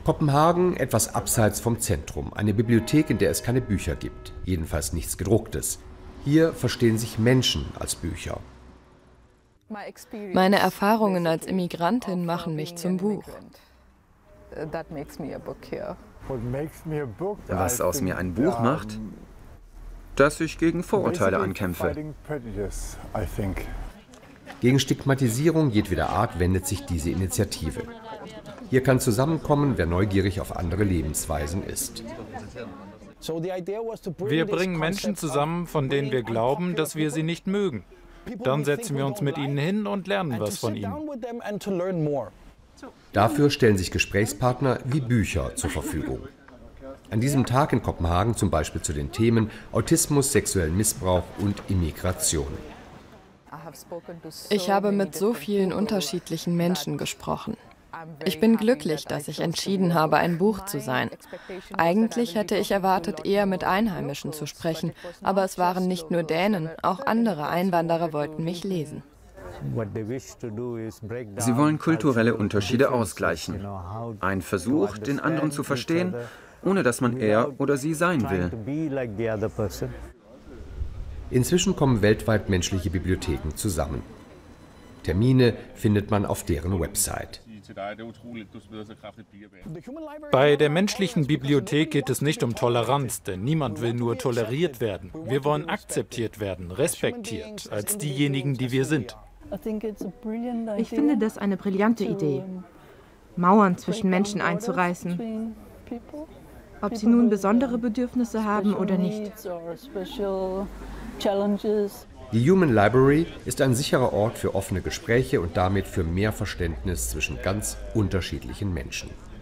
Kopenhagen, etwas abseits vom Zentrum. Eine Bibliothek, in der es keine Bücher gibt. Jedenfalls nichts Gedrucktes. Hier verstehen sich Menschen als Bücher. Meine Erfahrungen als Immigrantin machen mich zum Buch. Was aus mir ein Buch macht? Dass ich gegen Vorurteile ankämpfe. Gegen Stigmatisierung jedweder Art wendet sich diese Initiative. Hier kann zusammenkommen, wer neugierig auf andere Lebensweisen ist. Wir bringen Menschen zusammen, von denen wir glauben, dass wir sie nicht mögen. Dann setzen wir uns mit ihnen hin und lernen was von ihnen. Dafür stellen sich Gesprächspartner wie Bücher zur Verfügung. An diesem Tag in Kopenhagen zum Beispiel zu den Themen Autismus, sexuellen Missbrauch und Immigration. Ich habe mit so vielen unterschiedlichen Menschen gesprochen. Ich bin glücklich, dass ich entschieden habe, ein Buch zu sein. Eigentlich hätte ich erwartet, eher mit Einheimischen zu sprechen, aber es waren nicht nur Dänen, auch andere Einwanderer wollten mich lesen. Sie wollen kulturelle Unterschiede ausgleichen. Ein Versuch, den anderen zu verstehen, ohne dass man er oder sie sein will. Inzwischen kommen weltweit menschliche Bibliotheken zusammen. Termine findet man auf deren Website. Bei der menschlichen Bibliothek geht es nicht um Toleranz, denn niemand will nur toleriert werden. Wir wollen akzeptiert werden, respektiert, als diejenigen, die wir sind. Ich finde das eine brillante Idee, Mauern zwischen Menschen einzureißen, ob sie nun besondere Bedürfnisse haben oder nicht. Die Human Library ist ein sicherer Ort für offene Gespräche und damit für mehr Verständnis zwischen ganz unterschiedlichen Menschen.